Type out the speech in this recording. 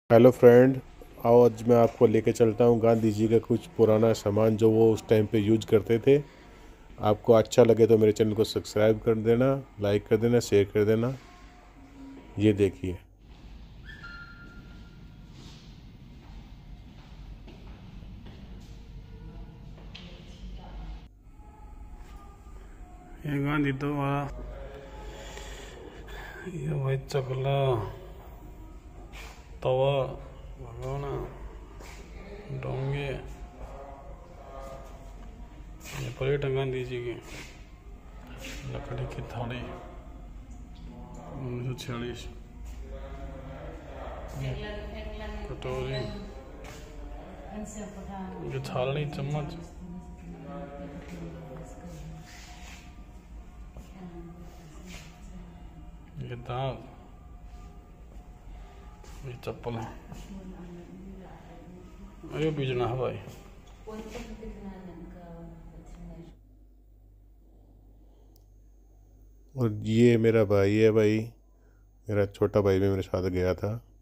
Hello friend, आओ आज मैं आपको लेके चलता हूँ गांधी जी का कुछ पुराना सामान जो वो उस टाइम पे यूज करते थे। आपको अच्छा लगे तो मेरे चैनल को सब्सक्राइब कर देना, लाइक कर देना, शेयर कर देना। ये देखिए। ये गांधी दवा, ये वही चकला तवा भगोना डोंगे। ये प्लेट है गांधी जी की, लकड़ी की थाली 1946। कटोरी, ये छालनी चम्मच, ये दाल, ये चप्पल है। अरे बीजना है भाई। और ये मेरा भाई है भाई, मेरा छोटा भाई भी मेरे साथ गया था।